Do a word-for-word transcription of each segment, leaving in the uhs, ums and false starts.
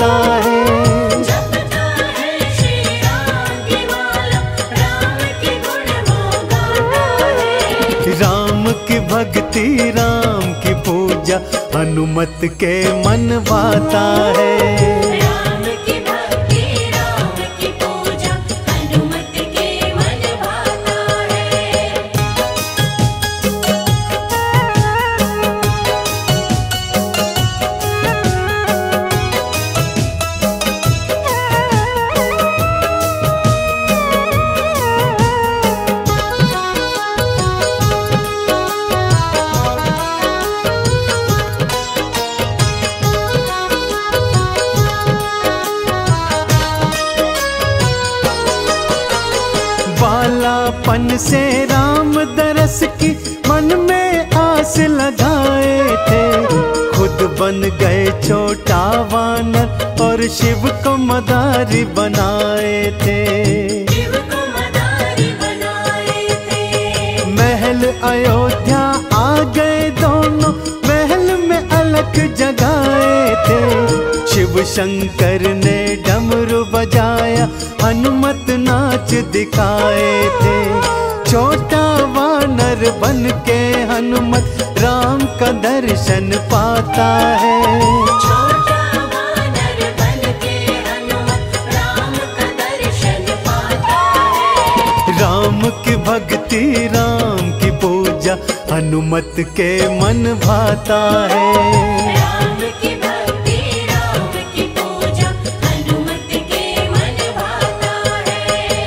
भाता है। जपता है श्री राम की माला, राम के गुण वो गाता है। राम की भक्ति राम की पूजा हनुमत के मन भाता है। राम की भक्ति राम की पूजा हनुमत के मन भाता है। बालापन से राम दरस की मन में आस लगाए थे। खुद बन गए छोटा वानर और शिव को मदारी बनाए थे। शिव को मदारी बनाए थे। महल अयोध्या आ गए दोनों, महल में अलख जगाए थे। शिव शंकर ने डमरू बजाया, हनुमत नाच दिखाए थे। छोटा वानर बन के हनुमत राम का दर्शन पाता है। छोटा वानर बन के हनुमत राम का दर्शन पाता है। राम की भक्ति राम की पूजा हनुमत के मन भाता है। राम की भक्ति राम की पूजा हनुमत के मन भाता है।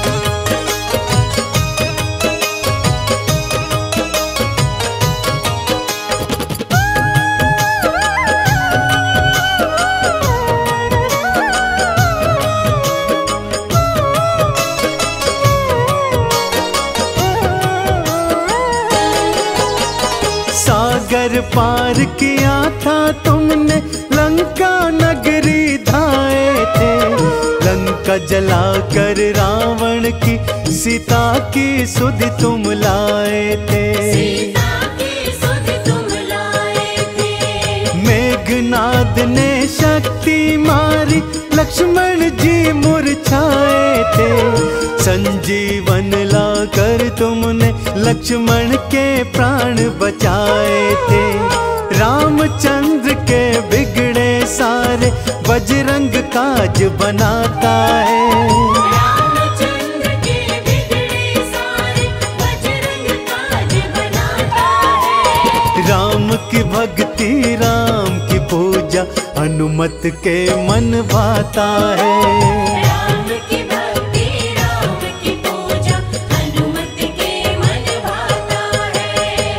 सागर पार किया था तुमने, लंका नगरी धाए थे। लंका जलाकर रावण की सीता की सुधि तुम लाए थे। सीता की सुधि तुम लाए थे। मेघनाद ने शक्ति मारी, लक्ष्मण जी मुरझाए थे। संजीवन लाकर तुमने लक्ष्मण के प्राण बचाए थे। रामचंद्र के बिगड़े सारे बजरंग काज बनाता है। रामचंद्र के बिगड़े सारे बजरंग काज बनाता है। राम की भक्ति राम की पूजा हनुमत के मन भाता है। राम की भक्ति राम की पूजा हनुमत के मन भाता है।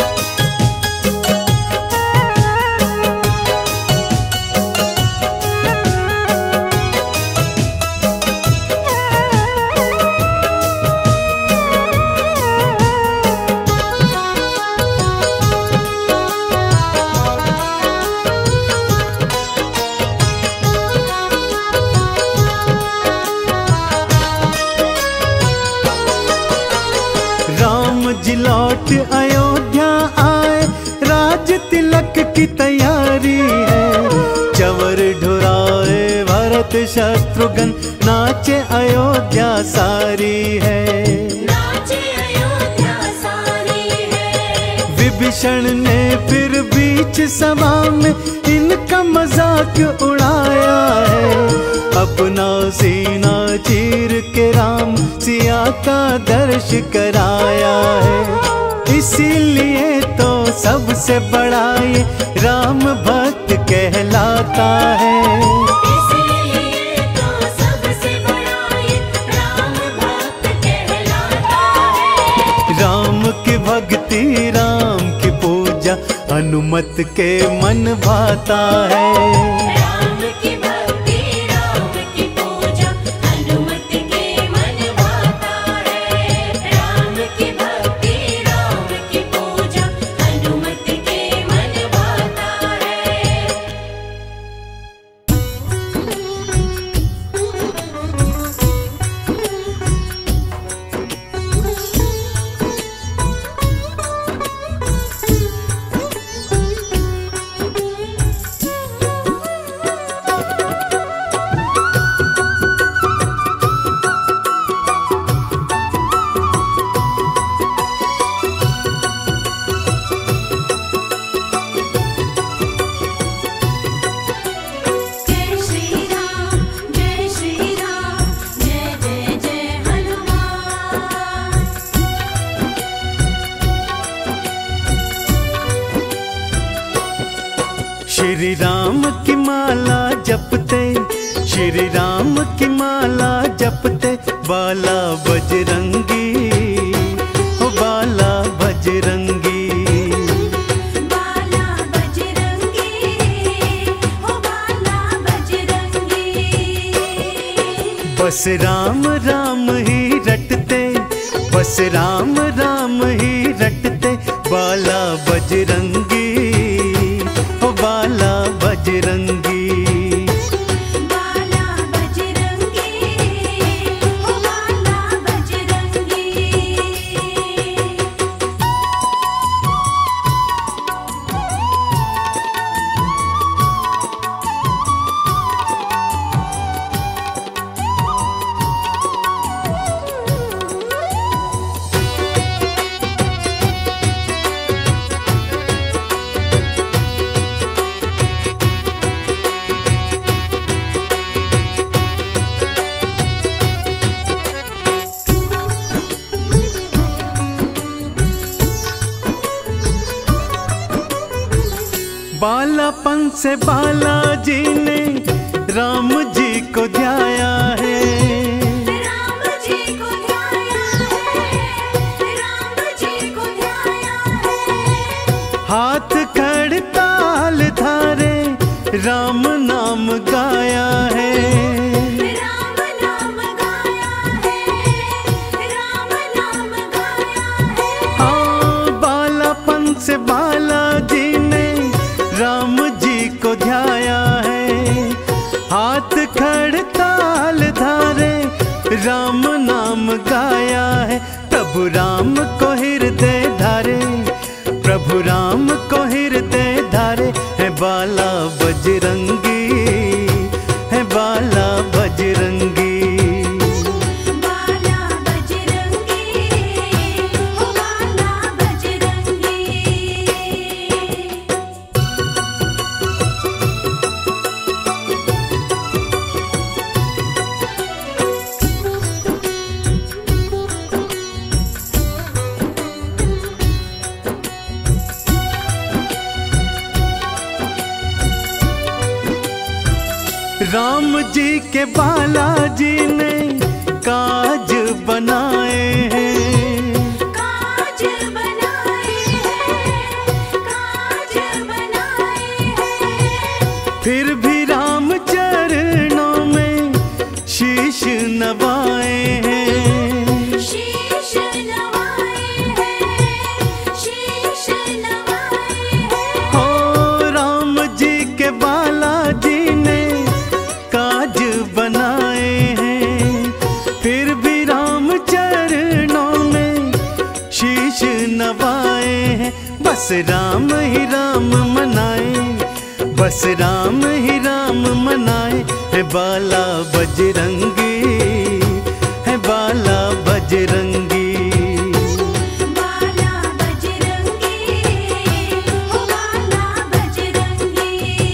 जी लौट अयोध्या आए, राज तिलक की तैयारी है। चवर ढुराए भरत शत्रुघ्न, नाचे अयोध्या सारी है। नाचे अयोध्या सारी है। विभीषण ने फिर बीच सभा में इनका मजाक उड़ाया है। अपना सीना चीर के राम सिया का दर्श कराया है। इसीलिए तो सबसे बड़ा ये राम भक्त कहलाता है। इसीलिए तो सबसे बड़ा ये राम भक्त कहलाता है। राम की भक्ति राम की पूजा हनुमत के मन भाता है। राम की भक्ति राम की पूजा हनुमत के मन भाता है। राम की भक्ति राम की पूजा हनुमत के मन भाता है। श्री राम की माला जपते, श्री राम की माला जपते, बाला बजरंगी हो बाला बजरंगी। बाला बजरंगी हो बाला बजरंगी। बस राम राम ही रटते, बस राम राम ही रटते, बाला बजरंगी हो बाला बजरंगी। बाला बजरंगी हो बाला बजरंगी। बालापन से बालाजी ने राम जी को ध्याया है, राम जी को ध्याया है, राम जी को ध्याया है। हाथ खड़ताल धारे राम नाम गाया है, राम नाम गाया है, राम नाम गाया है। हाँ बालापन से बालाजी ने राम जी को ध्याया है, हाथ खड़ताल धारे राम नाम गाया है। प्रभु राम को हृदय धारे, प्रभु राम को हृदय धारे, है बाला बजरंगी है बाला बजरंगी। बाला बजरंगी हो बाला बजरंगी। राम जी के बालाजी ने काज बनाए हैं, काज बनाए हैं, काज बनाए हैं। फिर भी राम चरणों में शीश नवाए हैं, शीश नवाए हैं, शीश नवाए हैं। हो राम जी के बालाजी ने काज बनाए हैं, फिर भी राम चरणों में शीश नवाए हैं। बस राम ही राम मनाए, बस राम ही राम मनाए, है बाला बजरंगी है बाला बजरंगी। बाला बजरंगी हो बाला बजरंगी।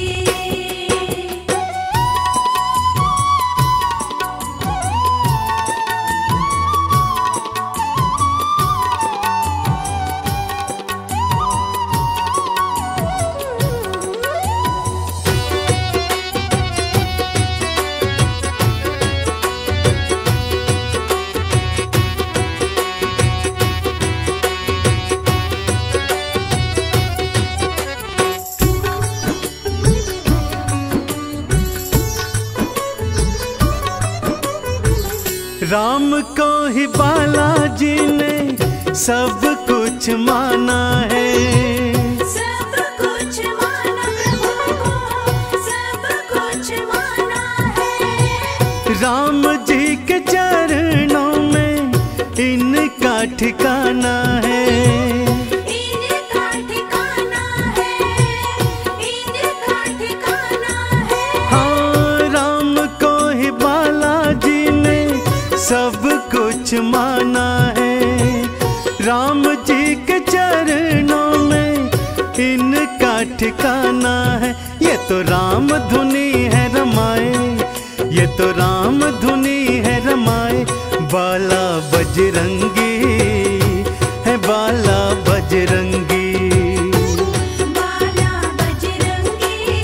राम को ही बालाजी ने सब कुछ माना है, सब कुछ माना प्रभु को, सब कुछ माना है। राम जी के चरणों में इनका ठिकाना है, इनका ठिकाना है, इनका ठिकाना है। हाँ राम को ही बालाजी ने सब कुछ माना है, राम जी के चरणों में इनका ठिकाना है। ये तो राम धुनी है रमाए, ये तो राम धुनी है रमाए, बाला बजरंगी है बाला बजरंगी। बाला बजरंगी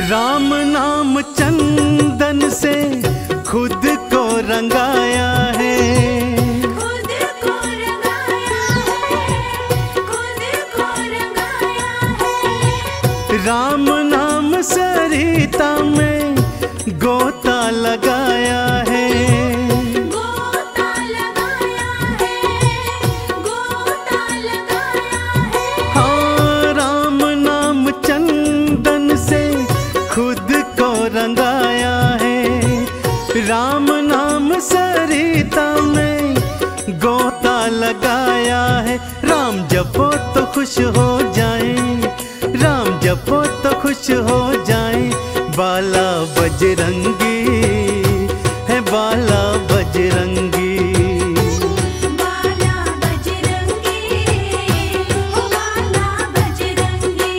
राम नाम चंदन से खुद को रंगाया है, खुद को रंगाया है, खुद को रंगाया है। राम नाम सरिता में गोता लगाया है, गोता लगाया है, गोता लगाया है। हाँ राम नाम चंदन से खुद को रंगाया है, राम नाम सरिता में गोता लगाया है। राम जपो तो खुश हो जाए, राम जपो तो खुश हो जाए, बाला बजरंगी है बाला बजरंगी। बाला बजरंगी, ओ बाला बजरंगी।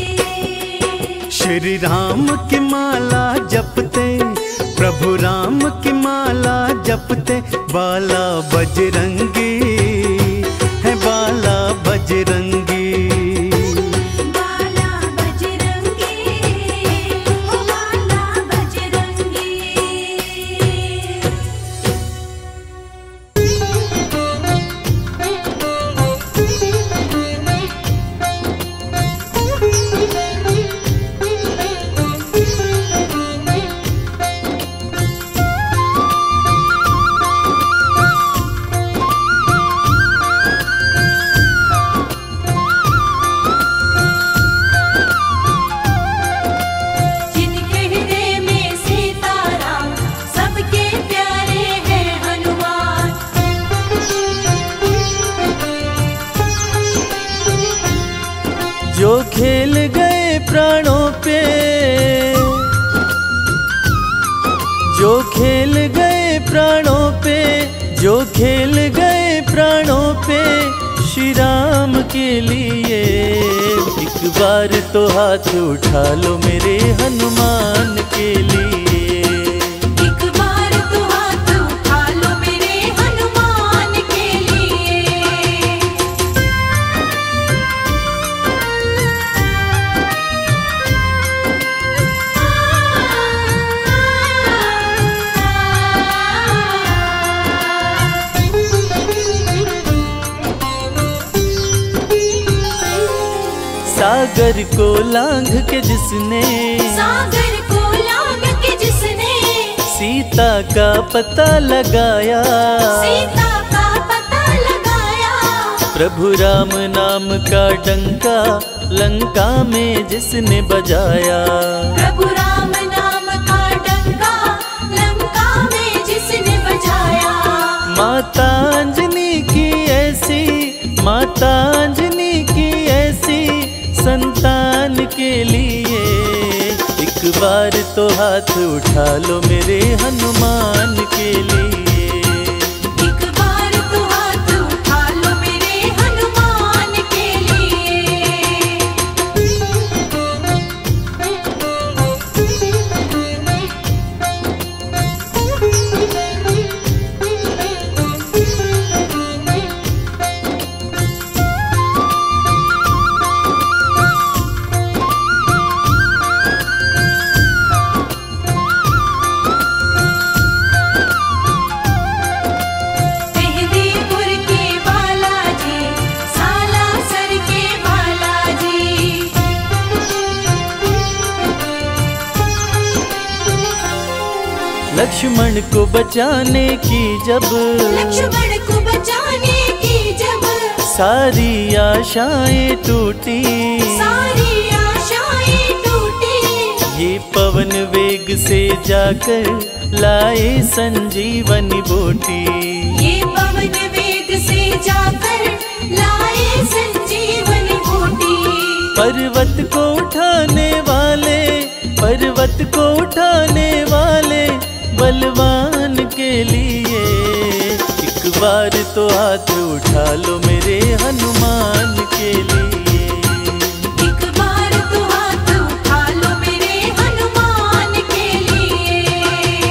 श्री राम की माला जपते, प्रभु राम की माला जपते, बाला बजरंगी है बाला बजरंगी। बाला बजरंगी, ओ बाला बजरंगी। जिनके हृदय में सीताराम, सबके प्यारे हैं हनुमान। जो खेल गए प्राणों पे, जो खेल गए प्राणों पे, जो खेल गए प्राणों पे, श्री राम के लिए एक बार तो हाथ उठा लो मेरे हनुमान के लिए। एक बार तो हाथ उठा लो मेरे हनुमान के लिए। सागर को लांघ के जिसने, सागर को लांघ के जिसने, सीता का पता लगाया, सीता का पता लगाया। प्रभु राम नाम का डंका लंका में जिसने बजाया। प्रभु राम नाम का डंका लंका में जिसने बजाया। माता अंजनी की ऐसी, माता अंजनी की ऐसी संतान के लिए एक बार तो हाथ उठा लो मेरे हनुमान के लिए। एक बार तो हाथ उठा लो मेरे हनुमान के लिए। मेहंदीपुर के बालाजी, सालासर के बालाजी। लक्ष्मण को बचाने की जब, लक्ष्मण को बचाने की जब सारी आशाएं टूटी, सारी आशाएं टूटी। ये पवन वेग से जाकर लाए संजीवनी बूटी। ये पवन वेग से जाकर लाए संजीवनी बूटी। पर्वत को उठाने वाले, पर्वत को उठाने वाले बलवान के लिए एक बार तो हाथ उठा लो मेरे हनुमान के लिए। एक बार तो हाथ उठा लो मेरे हनुमान के लिए।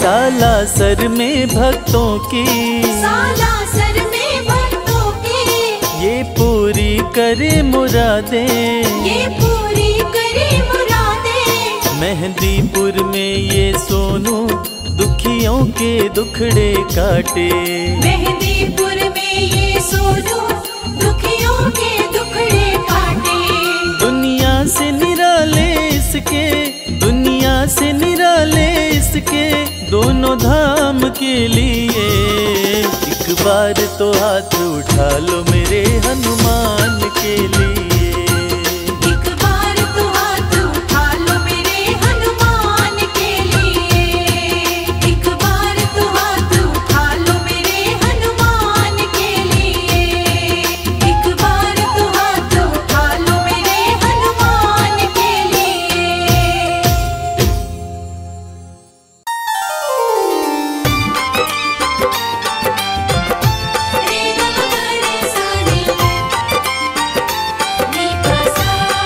सालासर में भक्तों की, सालासर में भक्तों की, ये पूरी करे मुरादें, ये पूरी करे मुरादें। मेहंदीपुर में ये सोनू दुखियों के दुखड़े काटे, मेहंदीपुर में ये सोनू दुखियों के दुखड़े काटे। दुनिया से निराले इसके, दुनिया से निराले इसके दोनों धाम के लिए। एक बार तो हाथ उठा लो मेरे हनुमान के लिए, एक बार तो हाथ उठा लो मेरे हनुमान के लिए, एक बार तो हाथ उठा लो मेरे हनुमान के लिए, एक बार तो हाथ उठा लो मेरे हनुमान के लिए। रे ग ग रे सा रे नी प सा।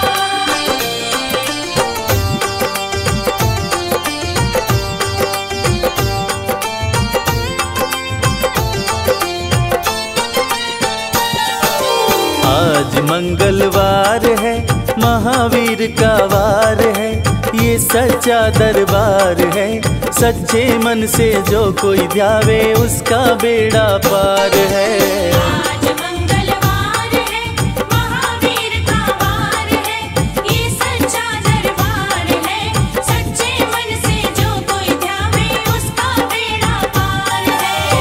आज मंगलवार है, महावीर का वार है, ये सच्चा दरबार है। सच्चे मन से जो कोई ध्यावे उसका बेड़ा पार है। आज मंगलवार है, महावीर का वार है, ये सच्चा दरबार है। सच्चे मन से जो कोई ध्यावे उसका बेड़ा पार है।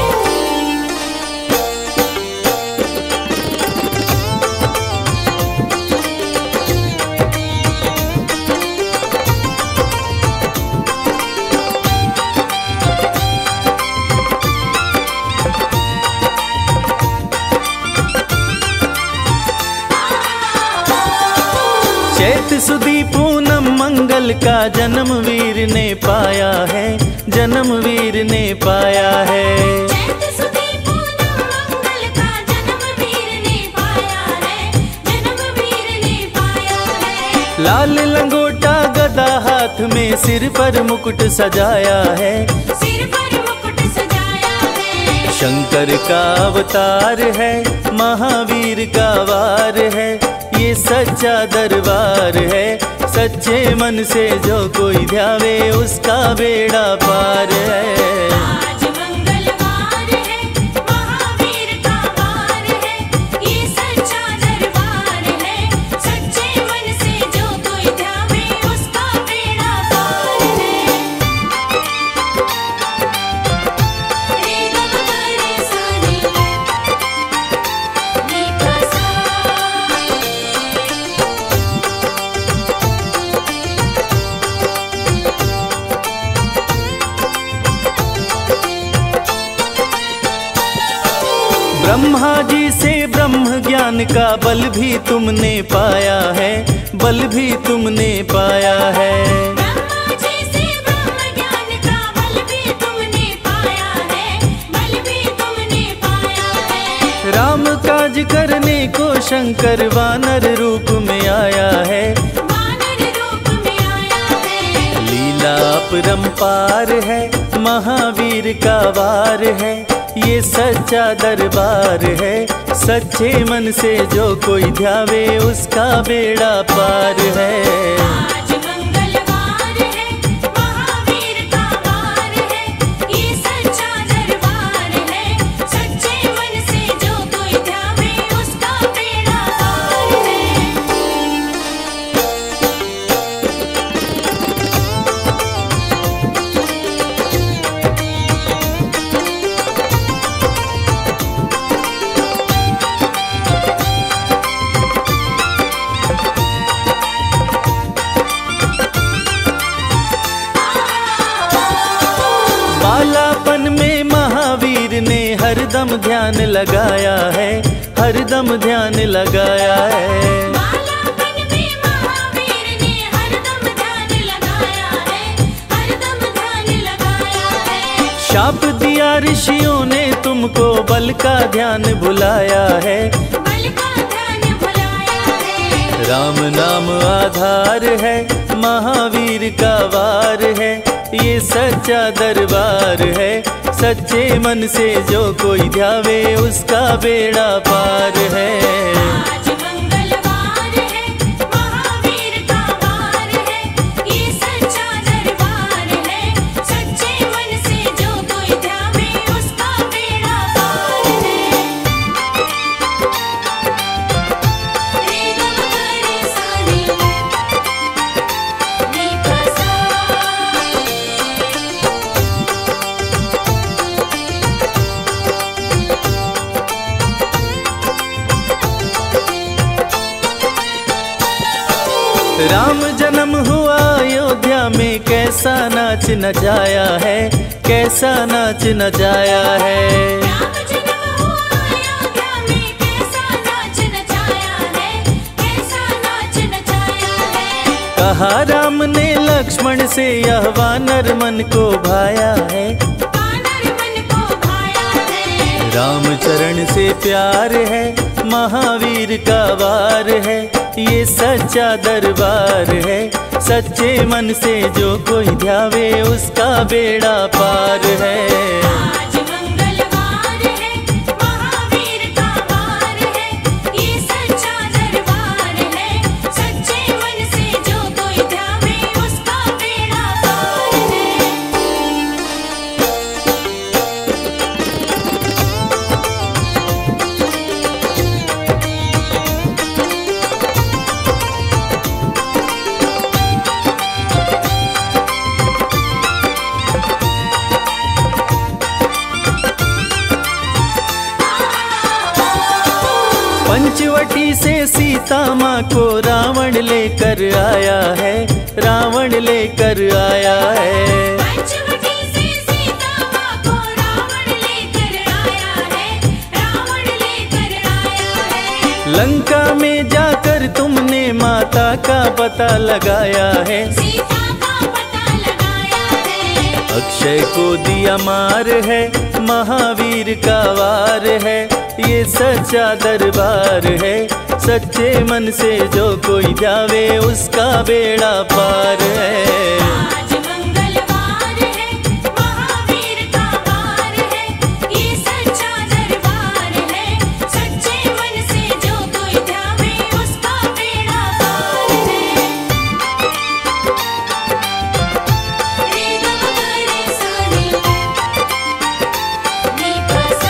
चैत सुदी पूनम मंगल का जन्म वीर ने पाया है, जन्म वीर ने पाया है। चैत सुदी पूनम मंगल का जन्म वीर ने पाया है, जन्म वीर ने पाया है। लाल लंगोटा गदा हाथ में, सिर पर मुकुट सजाया है, सिर पर मुकुट सजाया है। शंकर का अवतार है, महावीर का वार है, ये सच्चा दरबार है। सच्चे मन से जो कोई ध्यावे उसका बेड़ा पार है। आज मंगलवार है, महावीर का वार है, ये सच्चा दरबार है। सच्चे मन से जो कोई ध्यावे उसका बेड़ा पार है। रे ग ग रे सा रे नी प सा। ब्रह्मा जी से ब्रह्म ज्ञान का बल भी तुमने पाया है, बल भी तुमने पाया है। ब्रह्मा जी से ब्रह्म ज्ञान का बल भी तुमने पाया है, बल भी तुमने पाया है। राम काज करने को शंकर वानर रूप में आया है, वानर रूप में आया है। लीला अपरंपार है, महावीर का वार है, ये सच्चा दरबार है। सच्चे मन से जो कोई ध्यावे उसका बेड़ा पार है। आज मंगलवार है, महावीर का वार है, ये सच्चा दरबार है। सच्चे मन से जो कोई ध्यावे उसका बेड़ा पार है। बालापन में महावीर ने हरदम ध्यान लगाया है, हरदम ध्यान लगाया है। बालापन में महावीर ने हरदम ध्यान लगाया है, हरदम ध्यान लगाया है। शाप दिया ऋषियों ने तुमको, बल का ध्यान भुलाया है, बल का ध्यान भुलाया है। राम नाम आधार है, महावीर का वार है, ये सच्चा दरबार है। सच्चे मन से जो कोई ध्यावे उसका बेड़ा पार है। आज मंगलवार है, महावीर का वार है, ये सच्चा दरबार है। सच्चे मन से जो कोई ध्यावे उसका बेड़ा पार है। रे ग म ग रे सा रे, नी प सा। राम जन्म हुआ अयोध्या में, कैसा नाच नचाया है, कैसा नाच नचाया है। राम जन्म हुआ अयोध्या में, कैसा नाच नचाया है, कैसा नाच नचाया है। कहा राम ने लक्ष्मण से यह वानर मन को भाया है। वानर मन को भाया है। राम चरण से प्यार है, महावीर का वार है, ये सच्चा दरबार है। सच्चे मन से जो कोई ध्यावे उसका बेड़ा पार है। आज मंगलवार है, महावीर का वार है, ये सच्चा दरबार है। सच्चे मन से जो कोई ध्यावे उसका बेड़ा पार है। पंचवटी से सीता माँ को रावण लेकर आया है, रावण लेकर आया है। पंचवटी से सीता माँ को रावण लेकर आया है, रावण लेकर आया है। लंका में जाकर तुमने माता का पता लगाया है। सीता का पता लगाया है। अक्षय को दिया मार है, महावीर का वार है, ये सच्चा दरबार है। सच्चे मन से जो कोई जावे उसका बेड़ा पार है। आज मंगलवार है, महावीर का वार है, ये सच्चा दरबार है। सच्चे मन से जो कोई ध्यावे उसका बेड़ा पार है। रे ग म ग रे सा रे, नी प सा।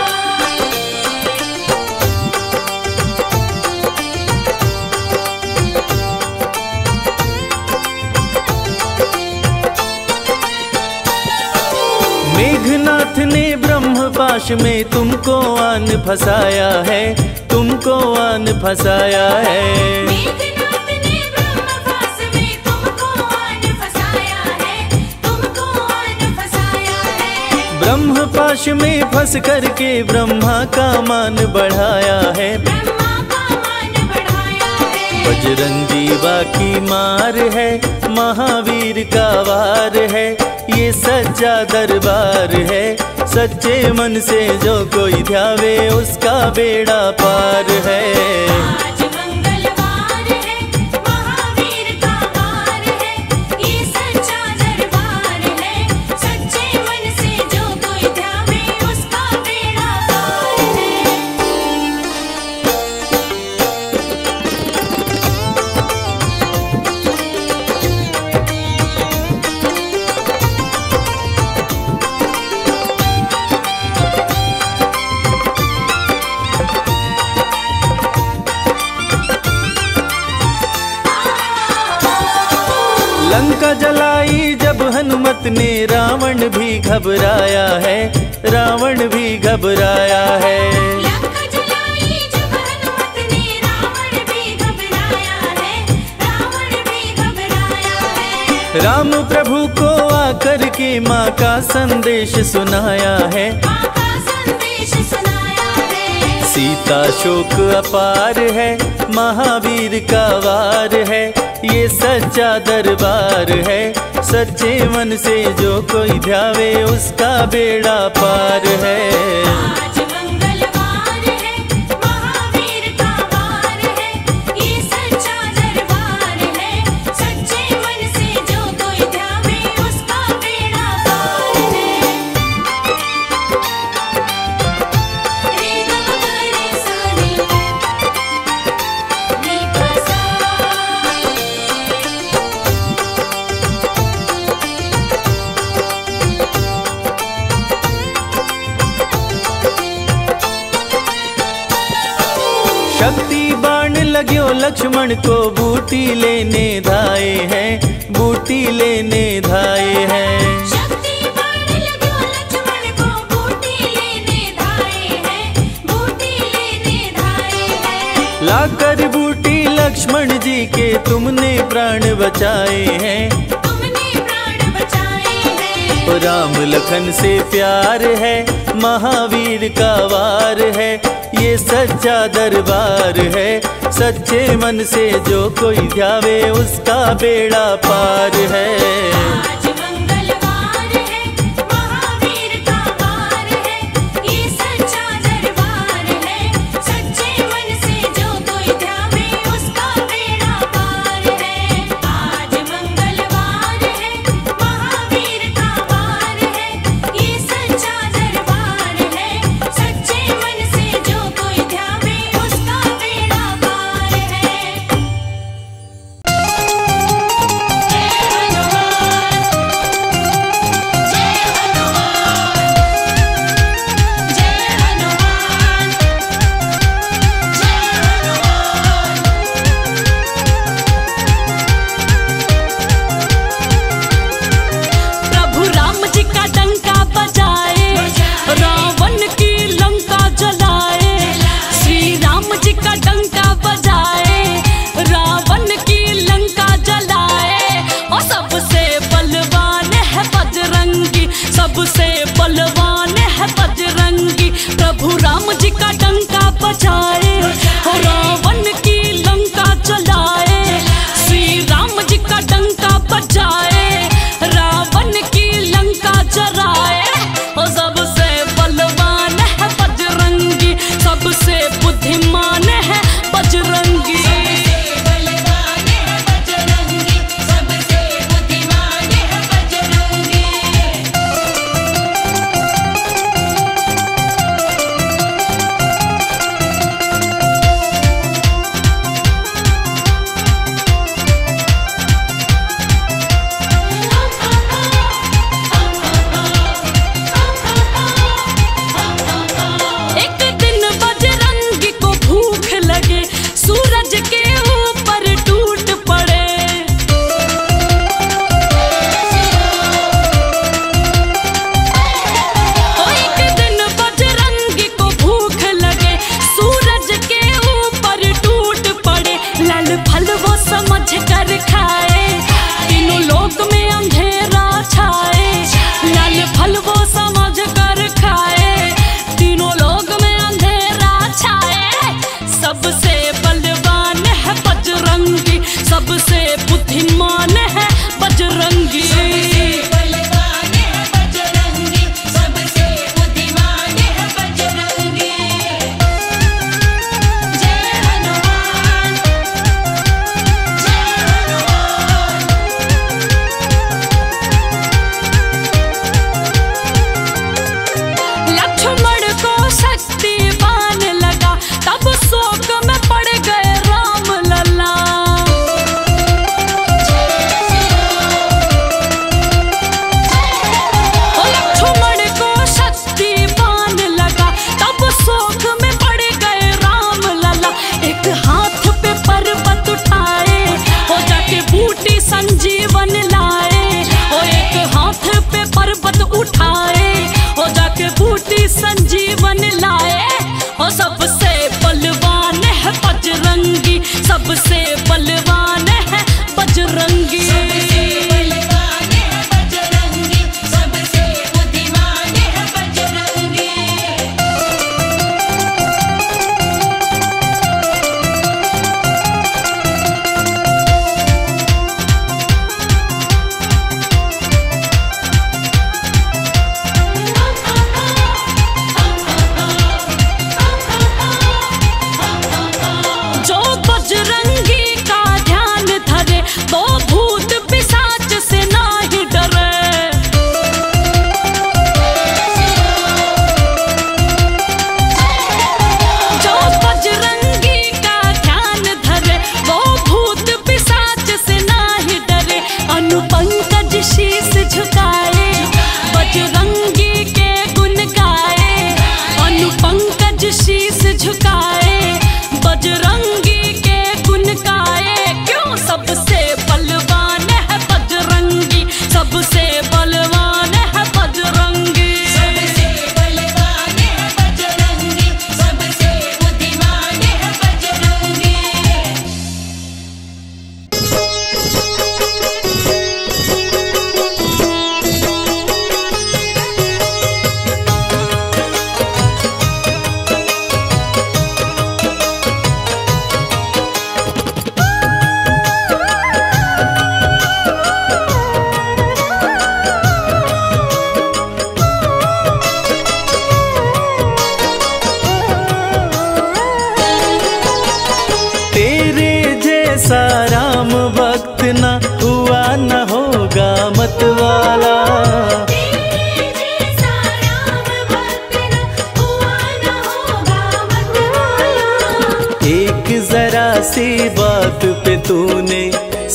मेघनाथ ने ब्रह्मपाश में तुमको आन फंसाया है, तुमको आन फंसाया है। मेघनाथ ने ब्रह्मपाश में तुमको आन फंसाया है, तुमको आन फंसाया है। ब्रह्मपाश में फंस करके ब्रह्मा का मान बढ़ाया है। ब्रह्मा का मान बढ़ाया है। बजरंगी बाकी मार है, महावीर का वार है, ये सच्चा दरबार है। सच्चे मन से जो कोई ध्यावे उसका बेड़ा पार है। आज मंगलवार है, महावीर का वार है, ये सच्चा दरबार है। सच्चे मन से जो कोई ध्यावे उसका बेड़ा पार है। लंका जलाई जब हनुमत ने, रावण भी घबराया है, रावण भी घबराया है। लंका जलाई जब हनुमत ने, रावण भी घबराया है, रावण भी घबराया है। राम प्रभु को आकर के माँ का संदेश सुनाया है। माँ का संदेश सुनाया है। सीता शोक अपार है, महावीर का वार है, ये सच्चा दरबार है। सच्चे मन से जो कोई ध्यावे उसका बेड़ा पार है। आज मंगलवार है, महावीर का वार है, ये सच्चा दरबार है। सच्चे मन से जो कोई ध्यावे उसका लक्ष्मण को बूटी लेने धाए हैं, बूटी लेने धाए हैं। शक्ति बाण लगो लक्ष्मण को बूटी लेने धाए हैं, बूटी लेने धाए हैं। लाकर बूटी लक्ष्मण जी के तुमने प्राण बचाए हैं, तुमने प्राण बचाए हैं। राम लखन से प्यार है, महावीर का वार है, ये सच्चा दरबार है। सच्चे मन से जो कोई ध्यावे उसका बेड़ा पार है। आज मंगलवार है, महावीर का वार है, ये सच्चा दरबार है। सच्चे मन से जो कोई ध्यावे उसका बेड़ा पार है। आज मंगलवार है, महावीर का वार है, ये सच्चा दरबार है। सच्चे मन से जो कोई ध्यावे उसका बेड़ा पार है। प्रभु राम जी का डंका बजाए, रावण की लंका जलाए। श्री राम जी का डंका बजाए, रावण की लंका जलाए। और सबसे बलवान है बजरंगी, सबसे बलवान है बजरंगी। प्रभु राम जी का डंका बजाए, और रावण की लंका जलाए। श्री राम जी का डंका बजाए, रावण की लंका जराए। और सबसे बलवान है बजरंगी, सबसे बुद्धिमान है बजरंगी। बलवान है बजरंगी, सबसे बुद्धिमान है बजरंगी।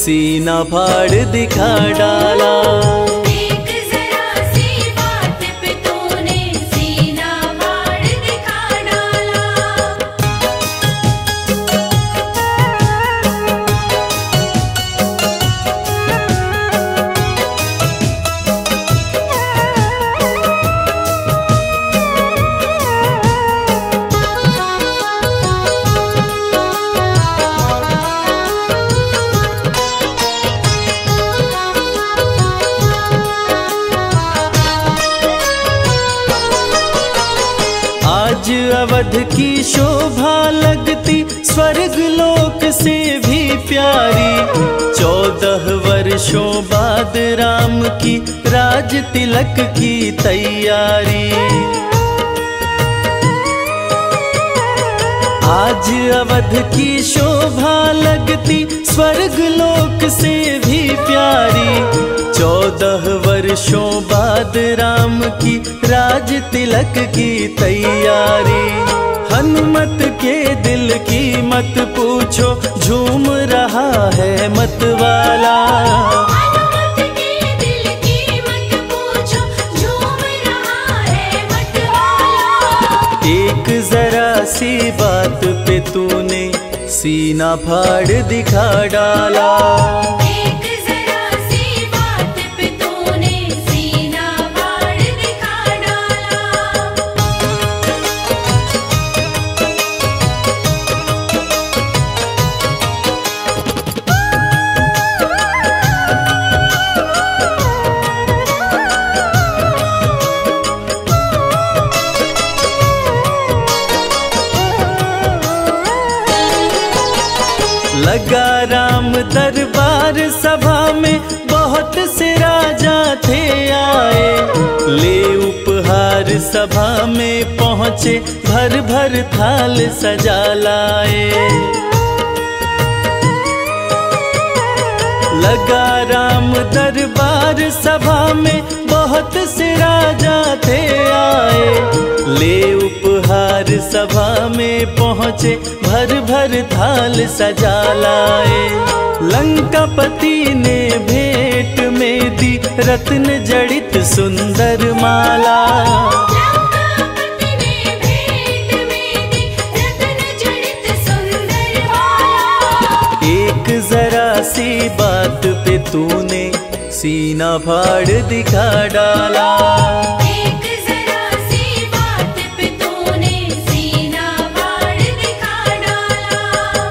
सीना फाड़ दिखा डाला। एक जरा सी बात पे तूने सीना फाड़ दिखा डाला। आज अवध की शोभा लगती स्वर्ग लोक से भी प्यारी। चौदह वर्षों बाद राम की राज तिलक की तैयारी। आज अवध की शोभा लगती स्वर्ग लोक से भी प्यारी। चौदह वर्षों बाद राम की राज तिलक की तैयारी। हनुमत के दिल की मत पूछो झूम रहा है मतवाला। हनुमत के दिल की मत पूछो झूम रहा है मतवाला। एक जरा सी बात पे तूने सीना फाड़ दिखा डाला। एक जरा सी बात पे तूने सीना फाड़ दिखा डाला। लगा राम दरबार सभा में बहुत से राजा थे आए। ले उपहार सभा में पहुँचे भर भर थाल सजा लाए। लगा राम दरबार सभा में बहुत से राजा थे आए। ले उपहार सभा में पहुँचे भर भर थाल सजा लाए। लंकापति ने भेंट में दी रत्न जड़ित सुंदर माला। लंकापति ने भेंट में दी रत्न जड़ित सुंदर माला। एक जरा सी बात पे तूने सीना फाड़ दिखा डाला। एक जरा सी बात पे तूने सीना फाड़ दिखा डाला।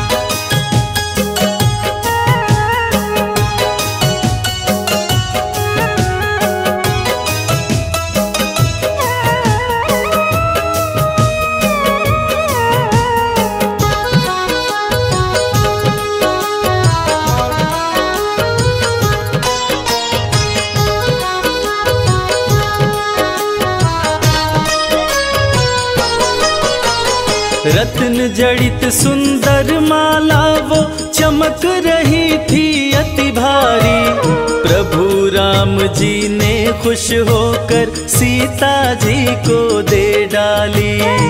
रत्न जड़ित सुंदर माला वो चमक रही थी अति भारी। प्रभु राम जी ने खुश होकर सीता जी को दे डाली।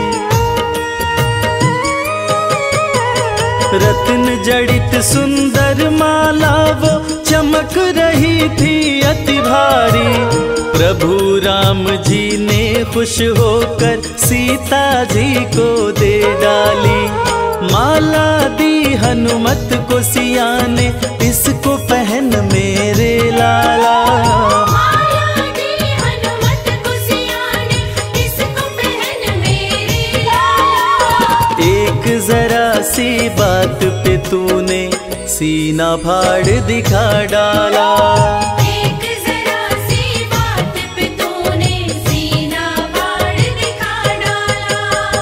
रत्न जड़ित सुंदर माला वो चमक रही थी अति भारी। प्रभु राम जी ने खुश होकर सीता जी को दे डाली। माला दी हनुमत को सिया ने इसको पहन मेरे लाला। माला दी हनुमत को सिया ने इसको पहन मेरे लाला। एक जरा सी बात पे तूने सीना फाड़ दिखा डाला। एक जरा सी बात पे तूने सीना फाड़ दिखा डाला।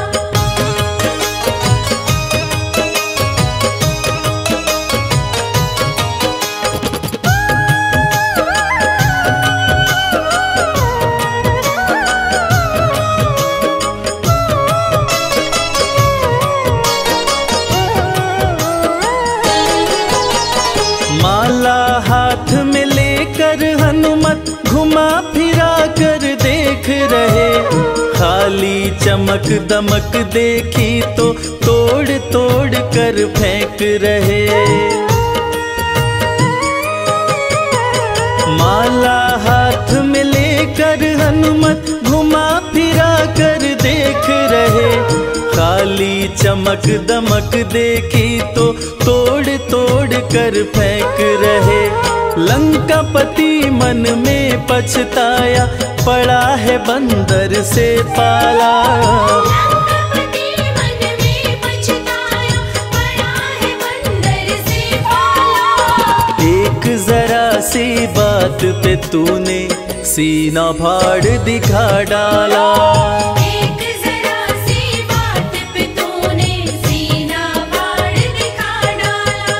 माला हाथ में लेकर हनुमत घुमा फिरा कर देख रहे। खाली चमक दमक देखी तो तोड़ तोड़ कर फेंक रहे। माला हाथ में लेकर हनुमत घुमा फिरा कर देख रहे, खाली चमक दमक देखी तो तोड़ तोड़ कर फेंक रहे। लंकापति मन में पछताया, पड़ा है बंदर से पाला। लंकापति मन में पछताया, पड़ा है बंदर से पाला। एक जरा सी बात पे तूने सीना फाड़ दिखा डाला। एक जरा सी बात पे तूने सीना फाड़ दिखा डाला।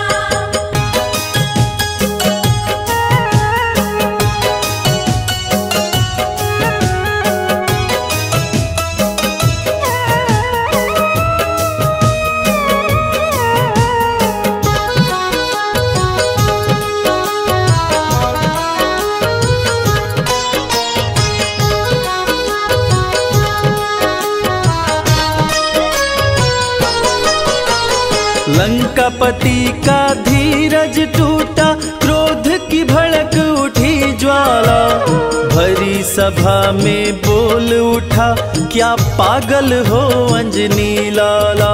लंकापति का धीरज टूटा, क्रोध की भड़क उठी ज्वाला। भरी सभा में बोल उठा, क्या पागल हो अंजनी लाला।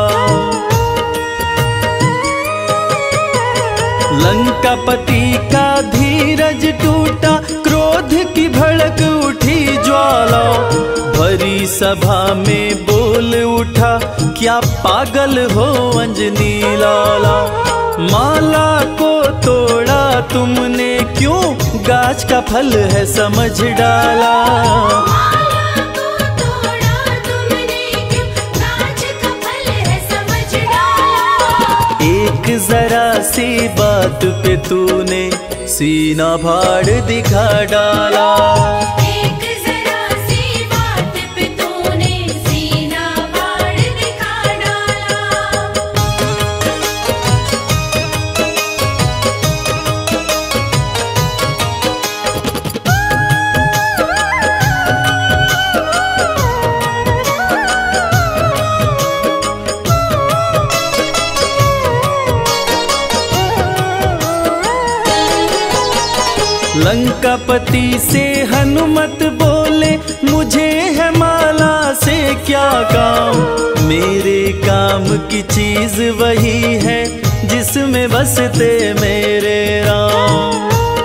लंकापति का धीरज टूटा, क्रोध की भड़क उठी ज्वाला। भरी सभा में बोल उठा, क्या पागल हो अंजनी लाला। माला को तोड़ा तुमने क्यों, गाछ का फल है समझ डाला। माला को तोड़ा तुमने क्यों, गाछ का फल है समझ डाला। एक जरा सी बात पे तूने सीना फाड़ दिखा डाला। एक जरा सी बात पे तूने सीना फाड़ दिखा डाला। लंकापति से हनुमत बोले, मुझे है माला से क्या काम। मेरे काम की चीज वही है, जिसमें बसते मेरे राम।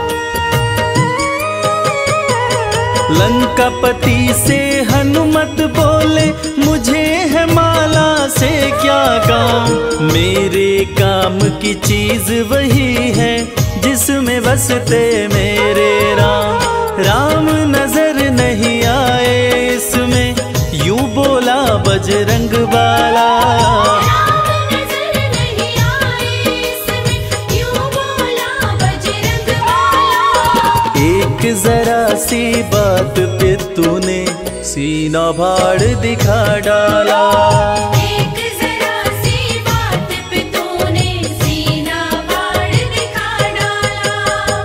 लंकापति से हनुमत बोले, मुझे है माला से क्या काम। मेरे काम की चीज वही है, जिसमें बसते मेरे राम। राम नजर नहीं आए इसमें, यूं बोला बजरंग बाला। राम नजर नहीं आए इसमें, यूं बोला बजरंग बाला। एक जरा सी बात पे तूने सीना फाड़ दिखा डाला। एक जरा सी बात पे तूने सीना फाड़ दिखा डाला।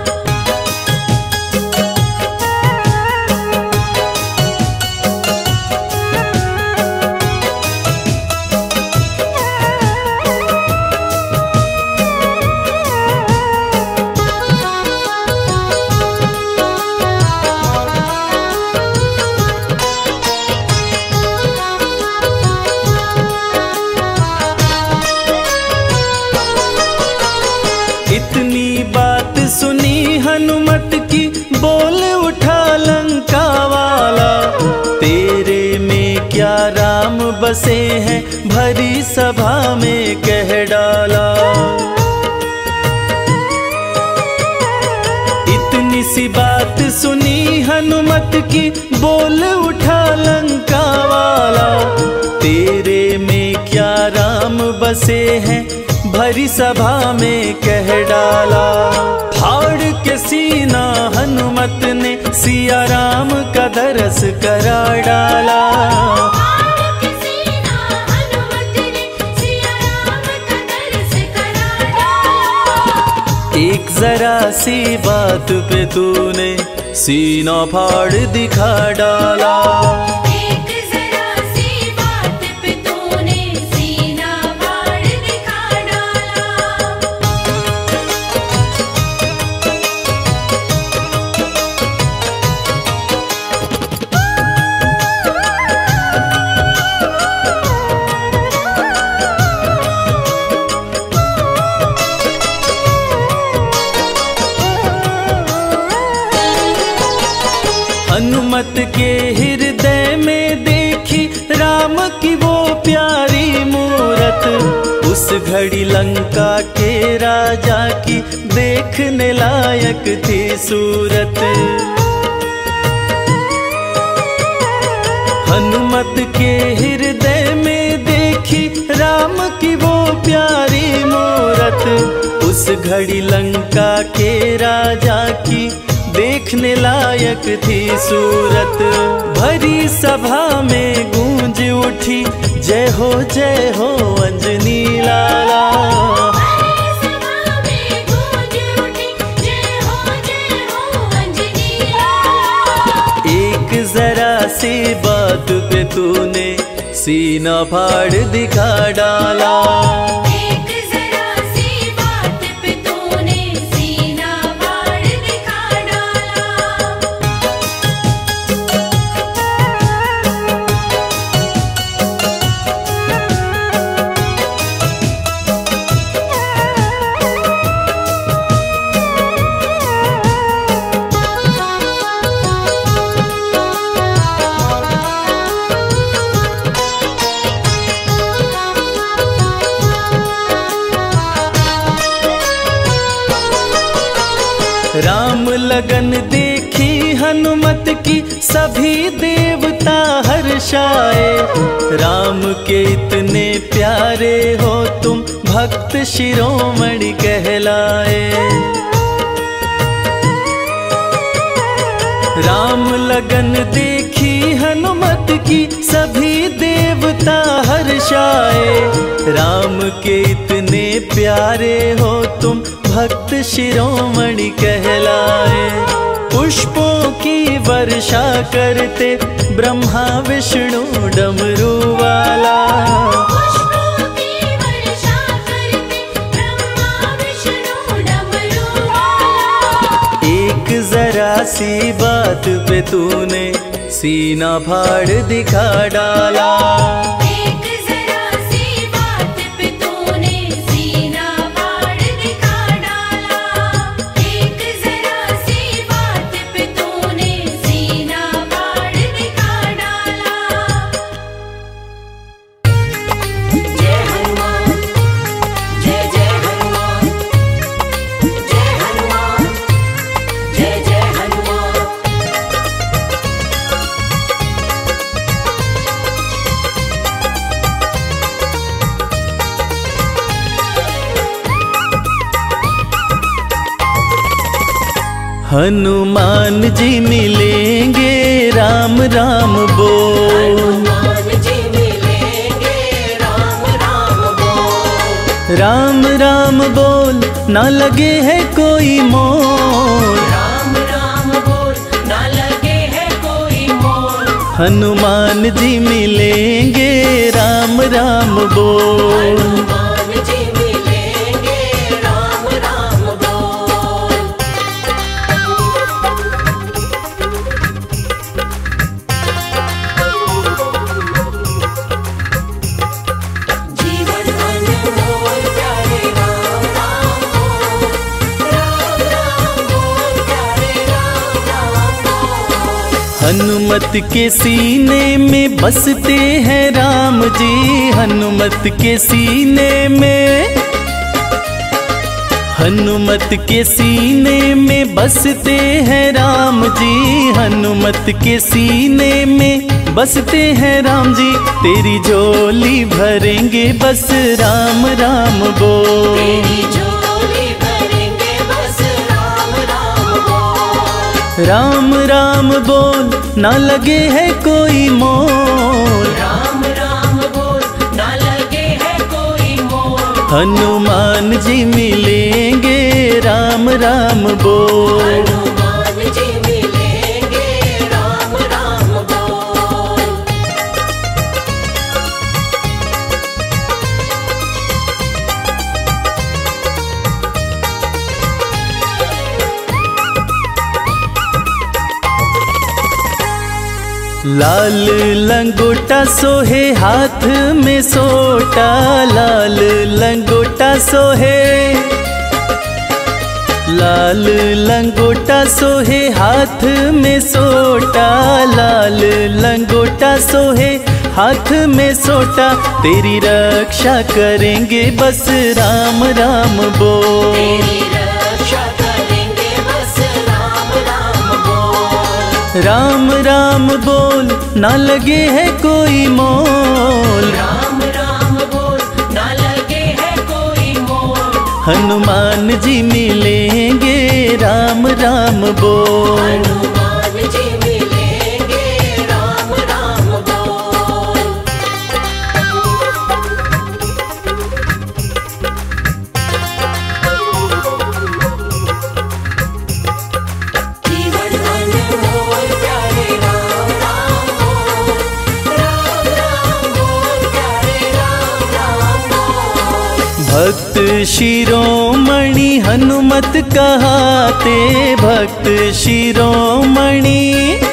इतनी बात सुनी हनुमत की, बोल उठा लंका वाला। तेरे में क्या राम बसे हैं, भरी सभा में कह डाला। इतनी सी बात सुनी हनुमत की, बोल उठा लंका वाला। तेरे में क्या राम बसे हैं, भरी सभा में कह डाला। फाड़ के सीना हनुमत ने सिया राम का दरस करा डाला। फाड़ के सीना हनुमत ने सिया राम का दरस करा डाला। एक जरा सी बात पे तूने सीना फाड़ दिखा डाला। एक जरा सी बात पे तूने सीना फाड़ दिखा डाला। हनुमत के हृदय में देखी राम की वो प्यारी मूरत, उस घड़ी लंका के राजा की देखने लायक थी सूरत। हनुमत के हृदय में देखी राम की वो प्यारी मूरत, उस घड़ी लंका के राजा की देखने लायक थी सूरत। भरी सभा में गूंज उठी जय हो जय हो अंजनी लाला। एक जरा सी बात पे तूने सीना फाड़ दिखा डाला। राम लगन देखी हनुमत की सभी देवता हर्षाए। राम के इतने प्यारे हो तुम भक्त शिरोमणि कहलाए। राम लगन देखी हनुमत की सभी देवता हर्षाए। राम के इतने प्यारे हो तुम भक्त शिरोमणि कहलाए। पुष्पों की वर्षा करते ब्रह्मा विष्णु डमरू वाला। पुष्पों की वर्षा करते ब्रह्मा विष्णु डमरू वाला। एक जरा सी बात पे तूने सीना फाड़ दिखा डाला। हनुमान जी मिलेंगे राम राम बोल। हनुमान जी मिलेंगे राम राम बोल। राम राम बोल ना लगे है कोई मोल। राम राम बोल ना लगे है कोई मोल। हनुमान जी मिलेंगे राम राम बोल। हनुमान जी मिलेंगे राम राम बोल। जीवन अनमोल प्यारे राम राम बोल। राम राम बोल प्यारे राम राम बोल। हनुमत के सीने में बसते हैं राम जी। हनुमत के सीने में हनुमत के सीने में बसते हैं राम जी। हनुमत के सीने में बसते हैं राम जी। तेरी झोली भरेंगे बस राम राम बोल। तेरी झोली भरेंगे बस राम राम बोल। राम राम बोल ना लगे है कोई मोल। राम राम बोल ना लगे है कोई मोल। हनुमान जी मिलेंगे राम राम बोल। हनुमान जी मिलेंगे राम राम बोल। लाल लंगोटा सोहे हाथ में सोटा। लाल लंगोटा सोहे लाल लंगोटा सोहे हाथ में सोटा, लाल लंगोटा सोहे हाथ में सोटा, तेरी रक्षा करेंगे बस राम राम बोल। तेरी रक्षा करेंगे बस राम राम बोल। राम राम बोल ना लगे है कोई मोल, राम राम बोल ना लगे है कोई मोल। हनुमान जी मिलेंगे राम राम बोल। हनुमान जी मिलेंगे राम राम बोल। जीवन अनमोल प्यारे राम राम बोल। राम राम बोल प्यारे राम राम बोल। भक्त शिरोमणि हनुमत कहाते, भक्त शिरोमणि,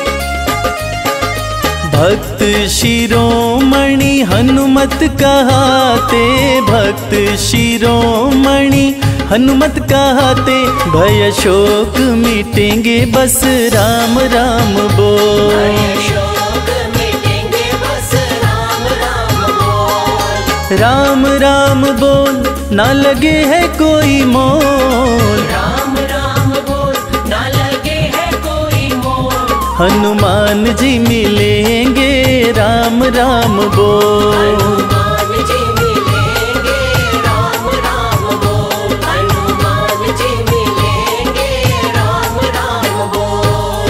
भक्त शिरोमणि हनुमत कहाते, भक्त शिरोमणि हनुमत कहाते, भय शोक मिटेंगे बस राम राम बोल। भय शोक मिटेंगे बस राम राम बोल। राम राम बोल ना लगे है कोई मोल, राम राम बोल ना लगे है कोई मोल। हनुमान जी मिलेंगे राम राम बोल। हनुमान जी मिलेंगे राम राम बोल। हनुमान जी मिलेंगे राम राम बोल।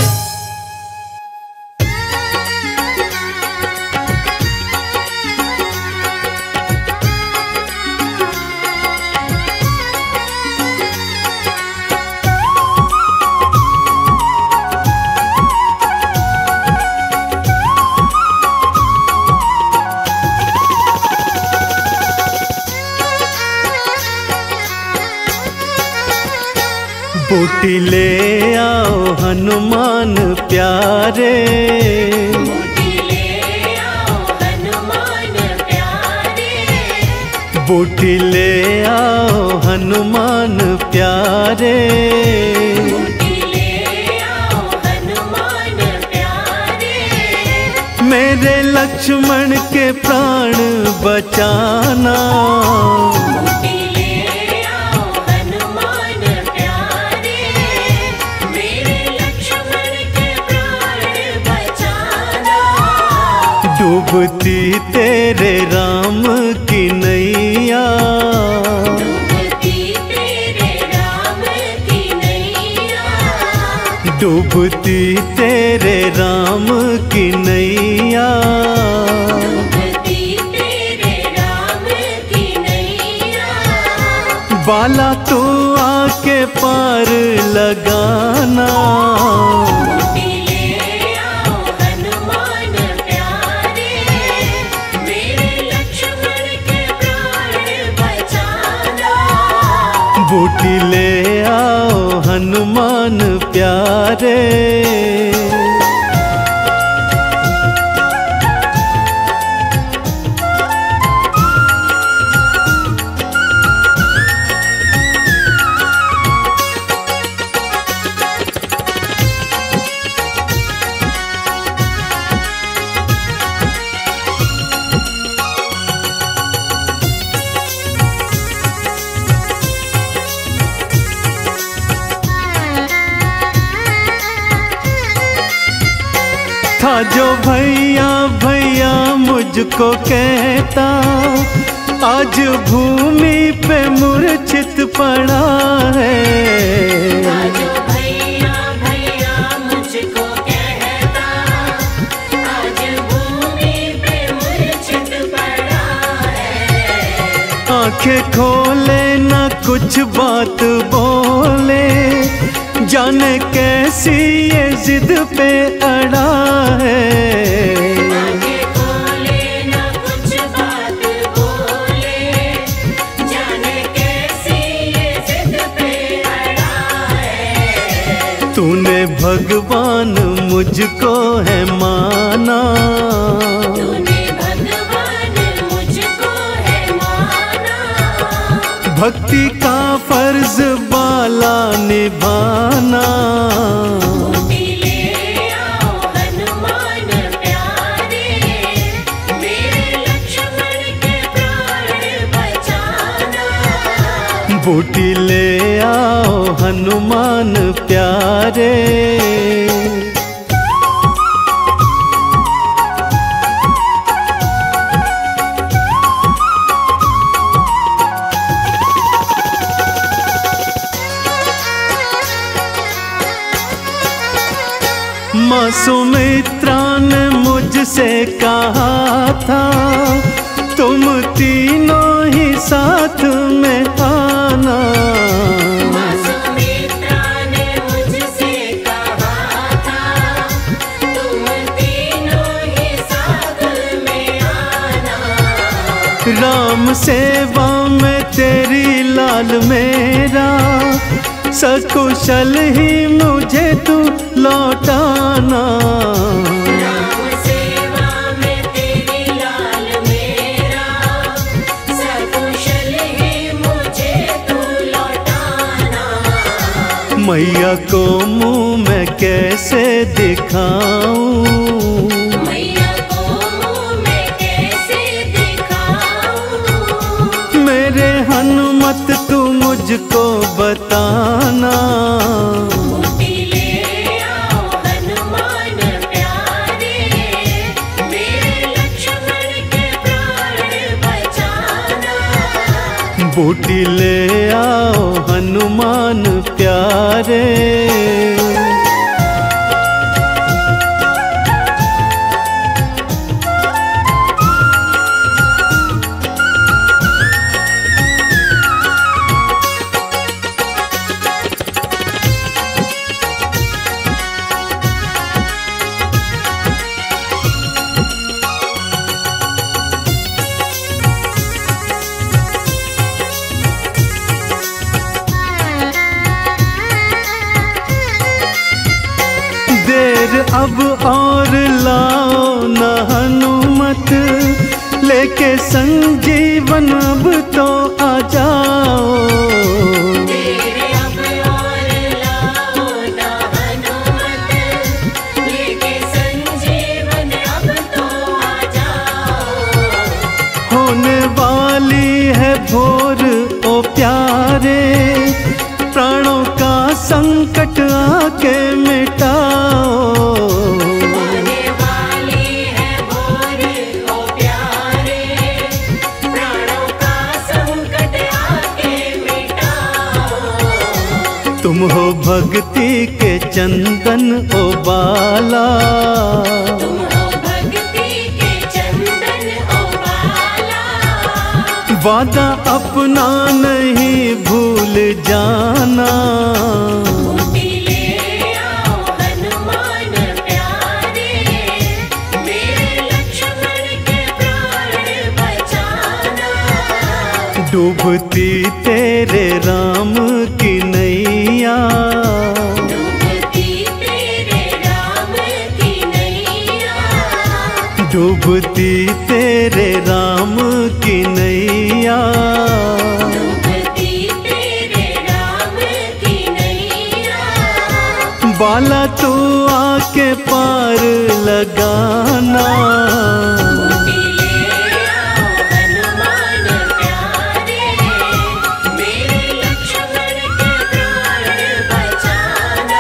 बूटी ले आओ हनुमान प्यारे, बूटी ले आओ हनुमान प्यारे। बूटी ले आओ हनुमान प्यारे, बूटी ले आओ हनुमान प्यारे। मेरे लक्ष्मण के प्राण बचाना। बूटी ले आओ हनुमान प्यारे। मेरे लक्ष्मण के प्राण बचाना। डूबती तेरे राम की नैया, डूबती तेरे राम की नैया। डूबती तेरे राम की नैया, डूबती तेरे राम की नैया। बाला तू आके पार लगाना। बूटी ले आओ हनुमान प्यारे। मेरे लक्ष्मण के प्राण बचाना। बूटी ले आओ हनुमान प्यारे। था जो भैया भैया मुझको कहता, आज भूमि पे मूर्छित पड़ा है। आज भैया भैया मुझको कहता, आज भूमि पे मूर्छित पड़ा है। आंखें खोले ना कुछ बात बोले, जाने कैसी ये जिद पे अड़ा है। आंखें खोले ना कुछ बात बोले, जाने कैसी ये जिद पे अड़ा है। तूने भगवान मुझको है माना, तूने भगवान मुझको है माना। भक्ति का फर्ज बाला निभाना। बूटी ले आओ हनुमान प्यारे, मेरे लक्ष्मण के प्राण बचाना। बूटी ले आओ हनुमान प्यारे। माँ सुमित्रा ने मुझसे कहा था तुम तीनों ही साथ में आना। माँ सुमित्रा ने मुझसे कहा था तुम तीनों ही साथ में आना। राम सेवा में तेरी लाल मेरा, सकुशल ही मुझे तू लौटाना। राम सेवा में तेरी लाल मेरा, सकुशल ही मुझे तू लौटाना। मैया को मुँह मैं कैसे दिखाऊं, मैया को मुँह मैं कैसे दिखाऊं। मेरे हनुमत तू मुझको बताना। बूटी ले आओ हनुमान प्यारे, मेरे लक्ष्मण के प्राण बचाना। बूटी ले आओ हनुमान प्यारे। अब और लाओ न हनुमत, लेके संजीवन अब तो आ जाओ। तेरे अब और लाओ ना हनुमत, लेके संजीवन अब तो आ जाओ। होने वाली है भोर ओ प्यारे, प्राणों का संकट आके मिटाओ। होने वाली है भोर ओ प्यारे, प्राणों का संकट आके मिटाओ। तुम हो भक्ति के चंदन ओ बाला, तुम हो भक्ति के चंदन ओ बाला। वादा अपना नहीं भूल जाना। बूटी ले आओ हनुमान प्यारे, मेरे लक्ष्मण के प्राण बचाना। डूबती तेरे राम की नैया, डूबती तेरे राम की नैया। डूबती तेरे राम की नैया। डूबती तेरे राम की नैया। बाला तू आके पार लगाना। बूटी ले आओ हनुमान प्यारे, मेरे लक्ष्मण के प्राण बचाना।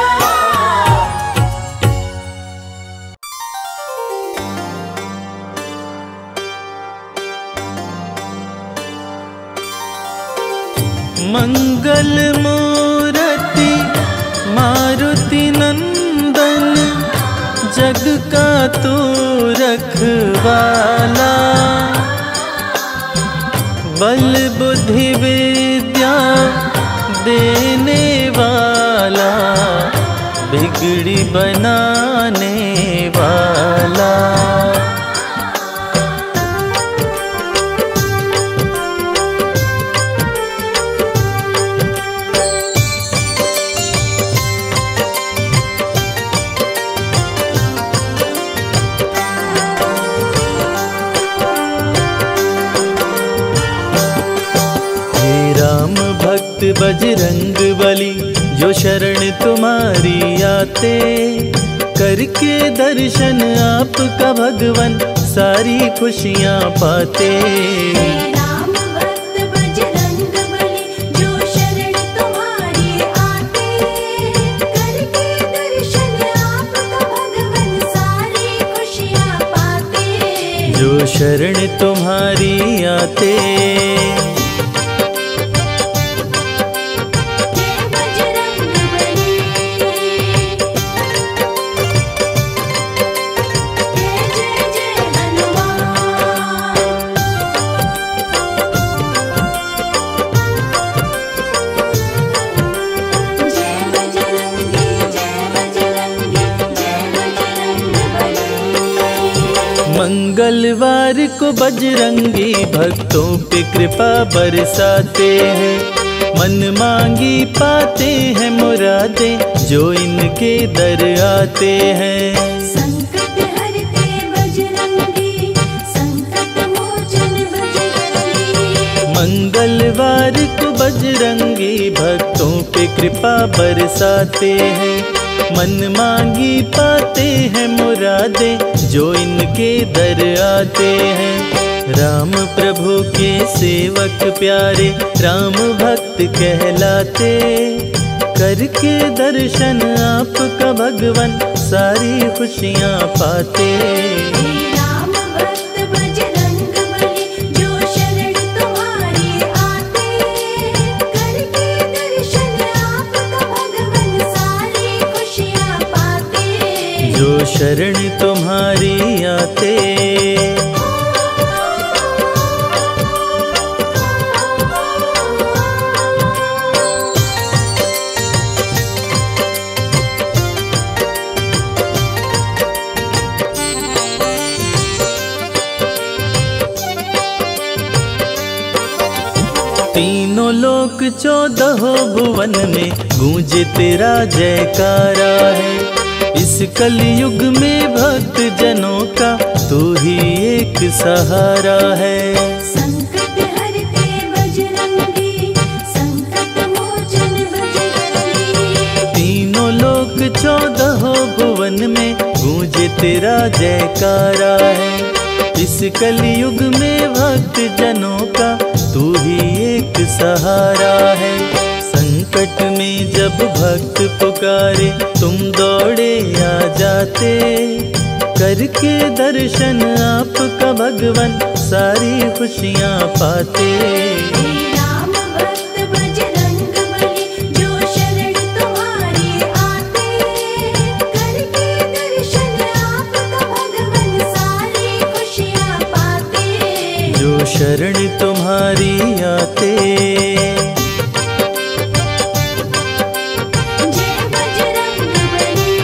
मंगल मूर्ति मारुति नंदन, जग का तू रखवाला। बल बुद्धि विद्या देने वाला, बिगड़ी बनाने वाला। बजरंग बली जो शरण तुम्हारी आते, करके दर्शन आपका भगवन सारी खुशियाँ पाते। राम भक्त बजरंग बली, जो शरण तुम्हारी आते, करके दर्शन आपका भगवन सारी खुशियाँ पाते। जो शरण तुम्हारी आते। जय बजरंग बली, जय जय जय हनुमान। जय बजरंगी, जय बजरंगी, जय बजरंग बली। मंगलवार को बजरंगी भक्तों पे कृपा बरसाते हैं, मन मांगी पाते हैं मुरादे जो इनके दर आते हैं। संकट हरते बजरंगी, संकट मोचन बजरंगी। मंगलवार को बजरंगी भक्तों पे कृपा बरसाते हैं, मन मांगी पाते हैं मुरादे जो इनके दर आते हैं। राम प्रभु के सेवक प्यारे राम भक्त कहलाते, करके दर्शन आपका भगवन सारी खुशियाँ पाते। राम भक्त बजरंग बली, जो शरण तुम्हारी आते, करके दर्शन आपका भगवन सारी खुशियाँ पाते। जो शरण तुम्हारी आते। तीनों लोक चौदहों भुवन में गूंजे तेरा जयकारा है। इस कलयुग में भक्त जनों का तू ही एक सहारा है। संकट हरते बजरंगी, संकट मोचन बजरंगी। तीनों लोक चौदहों भुवन में गूंजे तेरा जयकारा है। इस कलयुग में भक्त जनों का तू ही एक सहारा है। संकट में जब भक्त पुकारे तुम दौड़े आ जाते, करके दर्शन आपका भगवन सारी खुशियाँ पाते। राम भक्त बजरंग बली, जो शरण तुम्हारी आते, करके दर्शन आपका भगवन सारी खुशियाँ पाते। जो शरण तुम्हारी आते। जय बजरंग बली,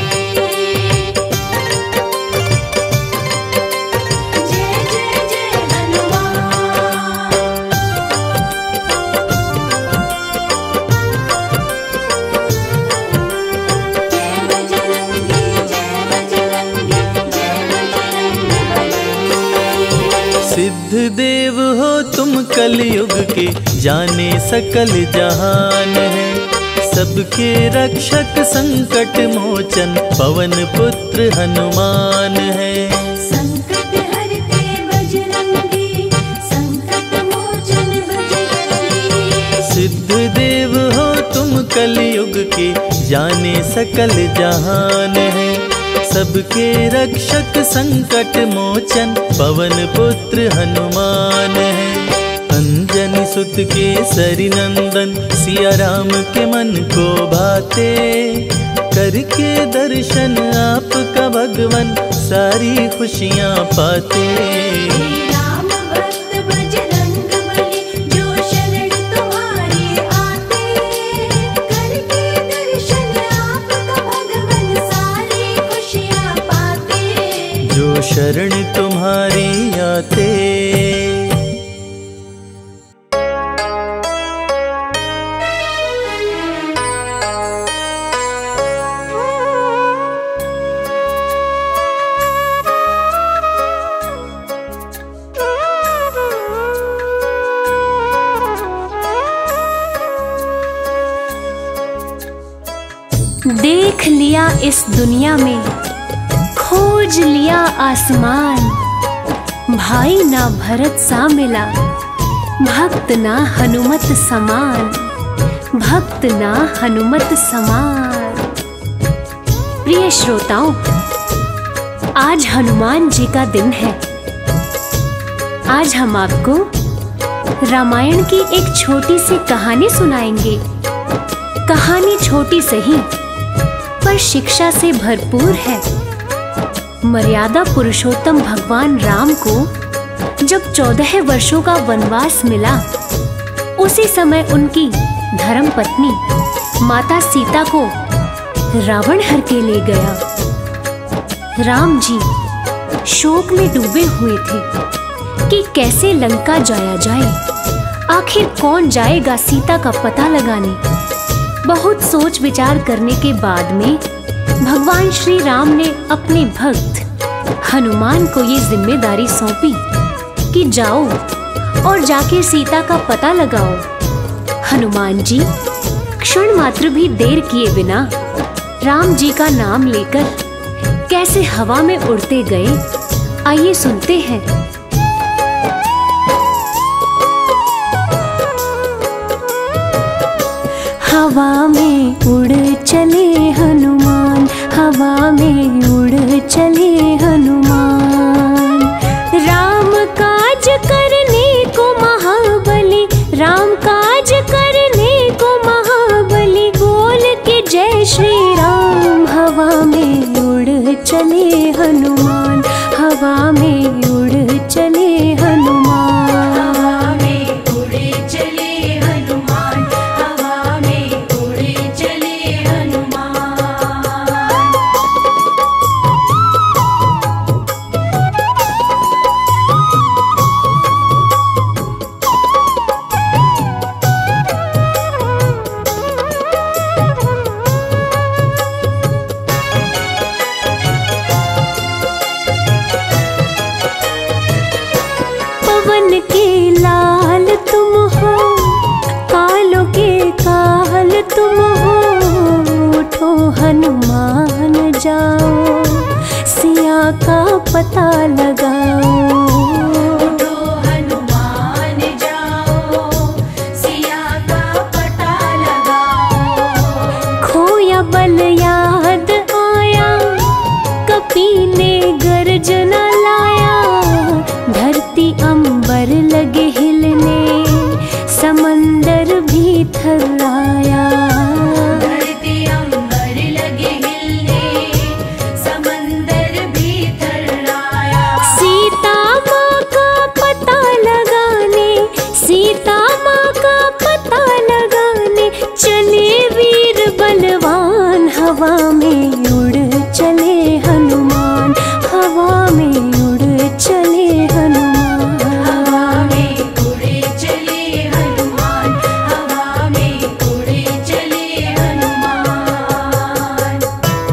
जय जय जय हनुमान। जय बजरंगी, जय बजरंगी, जय बजरंग बली। सिद्ध देव हो तुम कलयुग के जाने सकल जहान है। सबके रक्षक संकट मोचन पवन पुत्र हनुमान है। संकट हरते बजरंगी, संकट मोचन बजरंगी। सिद्ध देव हो तुम कलयुग के जाने सकल जहान है। सबके रक्षक संकट मोचन पवन पुत्र हनुमान है। अंजनी सुत के सरि नंदन सिया राम के मन को भाते, करके दर्शन आपका भगवन सारी खुशियाँ पाते। राम भक्त बजरंग बली, जो शरण तुम्हारी आते, करके दर्शन आपका भगवन सारी खुशियाँ पाते। जो शरण तुम्हारी आते। इस दुनिया में खोज लिया आसमान, भाई ना भरत सा मिला, भक्त ना हनुमत समान, भक्त ना हनुमत समान। प्रिय श्रोताओं, आज हनुमान जी का दिन है। आज हम आपको रामायण की एक छोटी सी कहानी सुनाएंगे। कहानी छोटी सही पर शिक्षा से भरपूर है। मर्यादा पुरुषोत्तम भगवान राम को जब चौदह वर्षों का वनवास मिला, उसी समय उनकी धर्म पत्नी माता सीता को रावण हर के ले गया। राम जी शोक में डूबे हुए थे कि कैसे लंका जाया जाए, आखिर कौन जाएगा सीता का पता लगाने। बहुत सोच विचार करने के बाद में भगवान श्री राम ने अपने भक्त हनुमान को ये जिम्मेदारी सौंपी कि जाओ और जाके सीता का पता लगाओ। हनुमान जी क्षण मात्र भी देर किए बिना राम जी का नाम लेकर कैसे हवा में उड़ते गए, आइए सुनते हैं। हवा में उड़ चले हनुमान, हवा में उड़ चले हनुमान। राम काज करने को महाबली, राम काज करने को महाबली, बोल के जय श्री राम। हवा में उड़ चले हनुमान, हवा में उड़ चले हनुमान। हवा में उड़े चले हनुमान, हवा में उड़े चले हनुमान। पवन के लाल तुम हो, कालों के काल तुम हो, उठो हनुमान जाओ, सिया का पता लगाओ। उठो हनुमान जाओ, सिया का पता लगाओ। खोया बल याद आया, कपी ने गर्जना लाया, धरती अंबर लगे हिलने, समंदर भी थर्राया। धरती अंबर लगे हिलने, समंदर भी थर्राया। सीता माँ का पता लगाने, सीता माँ का पता लगाने, चले वीर बलवान। हवा में उड़ चले हनुमान, हवा में उड़ चले हनुमान। हवा में उड़े चले हनुमान, हवा में उड़े चले हनुमान।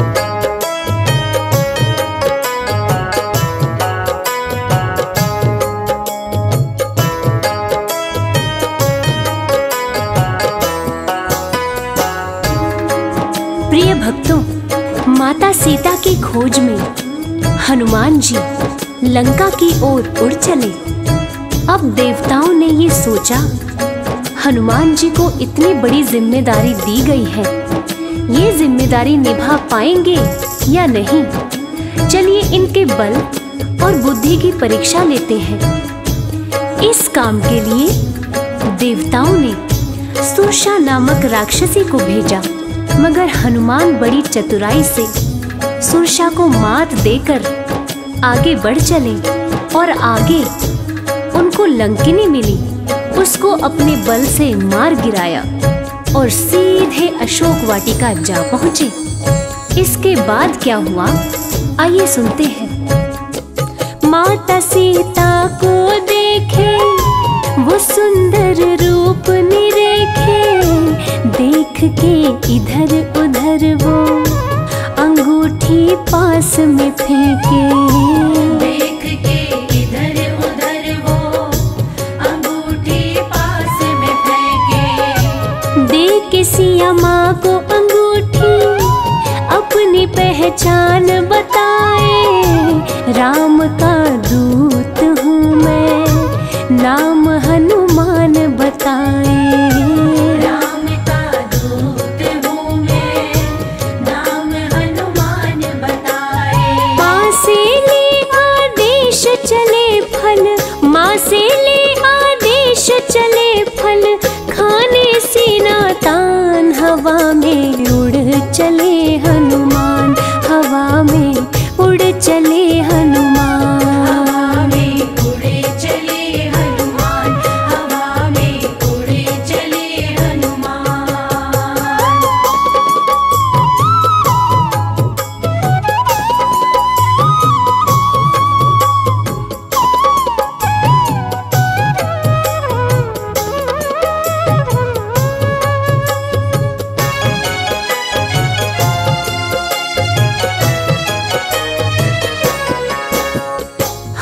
प्रिय भक्तों, माता सीता की खोज में हनुमान जी लंका की ओर उड़ चले। अब देवताओं ने ये सोचा, हनुमान जी को इतनी बड़ी जिम्मेदारी दी गई है, ये जिम्मेदारी निभा पाएंगे या नहीं। चलिए इनके बल और बुद्धि की परीक्षा लेते हैं। इस काम के लिए देवताओं ने सुरसा नामक राक्षसी को भेजा, मगर हनुमान बड़ी चतुराई से सुरसा को मात देकर आगे बढ़ चले और आगे उनको लंकिनी मिली, उसको अपने बल से मार गिराया और सीधे अशोक वाटिका जा पहुंचे। इसके बाद क्या हुआ, आइए सुनते हैं। माता सीता को देखे, वो सुंदर रूप निरेखे, देख के इधर उधर वो अंगूठी पास में फेंके। देख के इधर उधर वो अंगूठी पास में फेंके। दे के सिया माँ को अंगूठी, अपनी पहन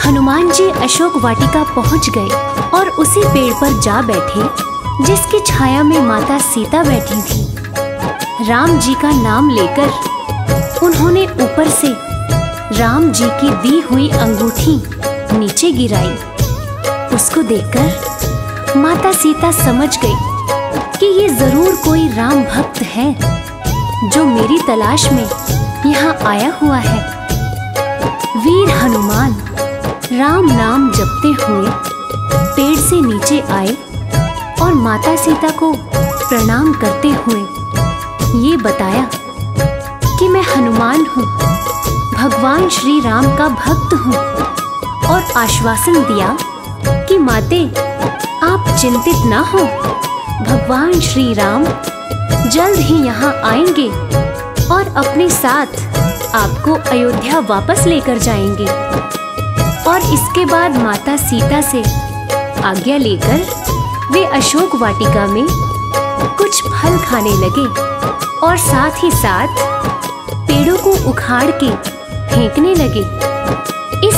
हनुमान जी अशोक वाटिका पहुंच गए और उसी पेड़ पर जा बैठे जिसकी छाया में माता सीता बैठी थी। राम जी का नाम लेकर उन्होंने ऊपर से राम जी की दी हुई अंगूठी नीचे गिराई। उसको देखकर माता सीता समझ गई कि ये जरूर कोई राम भक्त है जो मेरी तलाश में यहाँ आया हुआ है। वीर हनुमान राम नाम जपते हुए पेड़ से नीचे आए और माता सीता को प्रणाम करते हुए ये बताया कि मैं हनुमान हूँ, भगवान श्री राम का भक्त हूँ, और आश्वासन दिया कि माते आप चिंतित ना हो, भगवान श्री राम जल्द ही यहाँ आएंगे और अपने साथ आपको अयोध्या वापस लेकर जाएंगे। और इसके बाद माता सीता से आज्ञा लेकर वे अशोक वाटिका में कुछ फल खाने लगे और साथ ही साथ पेड़ों को उखाड़ के फेंकने लगे। इस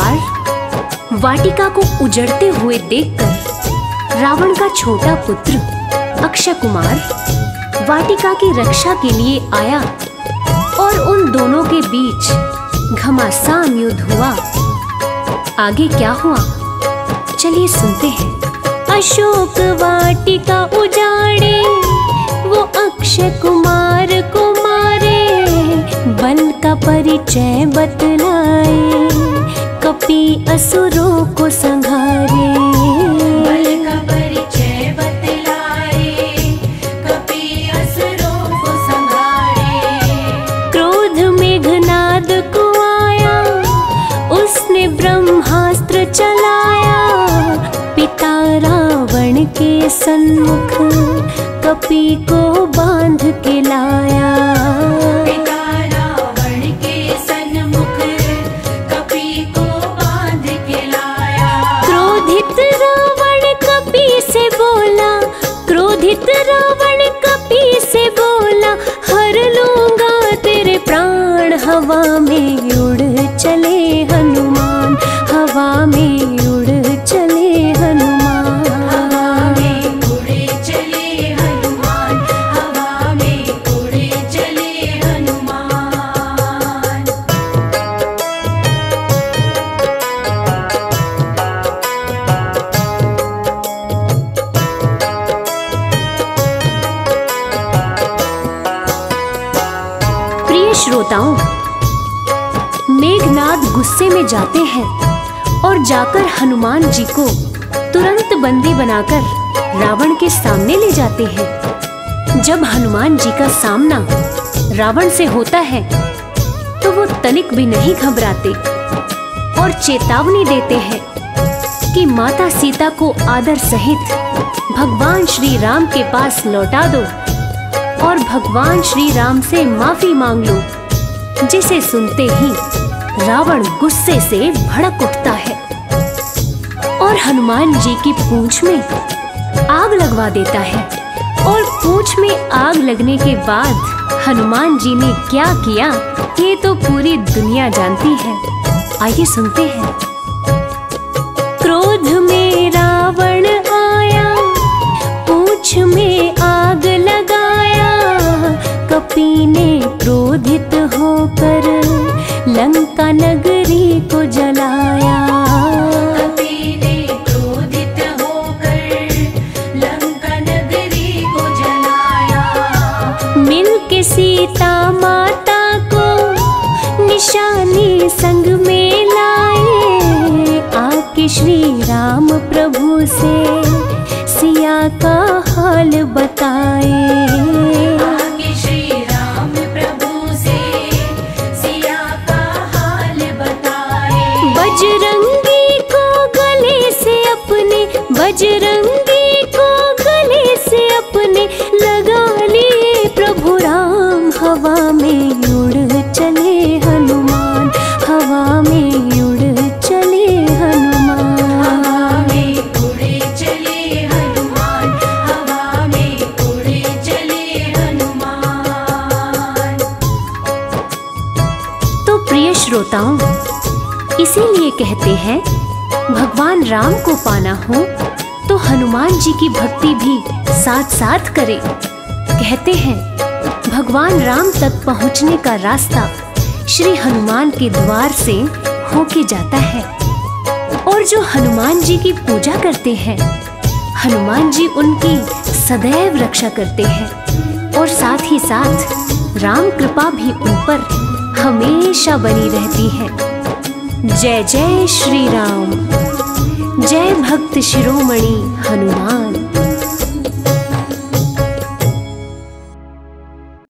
प्रकार वाटिका को उजड़ते हुए देखकर रावण का छोटा पुत्र अक्षय कुमार वाटिका की रक्षा के लिए आया और उन दोनों के बीच घमासान युद्ध हुआ। आगे क्या हुआ चलिए सुनते हैं। अशोक वाटिका उजाड़े वो अक्षय कुमार को मारे, बल का परिचय बतलाए कपि असुरों को संघारे। बल का परिचय बतलाए कपि असुरों को संघारे। क्रोध मेघनाद को आया उसने ब्रह्मास्त्र चलाया, पिता रावण के सन्मुख कपि को बांध के लाया। पिता रावण के सन्मुख कपि को बांध के लाया। क्रोधित रावण कपि से बोला, क्रोधित रावण कपि से बोला, हर लूंगा तेरे प्राण। हवा में उड़ चले हनुमान, हवा में उड़ चले हनुमान। हवा में उड़े चले हनुमान, हवा में उड़े चले हनुमान। प्रिय श्रोताओं, मेघनाद गुस्से में जाते हैं और जाकर हनुमान जी को तुरंत बंदी बनाकर रावण के सामने ले जाते हैं। जब हनुमान जी का सामना रावण से होता है तो वो तनिक भी नहीं घबराते और चेतावनी देते हैं कि माता सीता को आदर सहित भगवान श्री राम के पास लौटा दो और भगवान श्री राम से माफी मांग लो। जिसे सुनते ही रावण गुस्से से भड़क उठता है और हनुमान जी की पूंछ में आग लगवा देता है। और पूंछ में आग लगने के बाद हनुमान जी ने क्या किया ये तो पूरी दुनिया जानती है। आइए सुनते हैं। क्रोध में रावण आया, पूंछ में आग लगाया, कपि ने क्रोधित होकर लंका नगरी को जलाया। कपि ने क्रोधित होकर लंका नगरी को जलाया। मिलके सीता माता को निशानी संग में लाए, आके श्री राम प्रभु से सिया का हाल बताए। आगे श्री राम प्रभु से सिया का हाल बताए। बजरंगी को गले से अपने, बजरंगी को गले से अपने लगा लिए प्रभु राम। हवा में उड़ चले हनुमान, हवा में उड़ चले हनुमान। हवा में उड़े चले हनुमान, हवा में उड़े चले हनुमान। तो प्रिय श्रोताओं, इसीलिए कहते हैं भगवान राम को पाना हो तो हनुमान जी की भक्ति भी साथ साथ करें। कहते हैं भगवान राम तक पहुंचने का रास्ता श्री हनुमान के द्वार से होके जाता है। और जो हनुमान जी की पूजा करते हैं, हनुमान जी उनकी सदैव रक्षा करते हैं और साथ ही साथ राम कृपा भी उन पर हमेशा बनी रहती है। जय जय श्री राम, जय भक्त शिरोमणि हनुमान।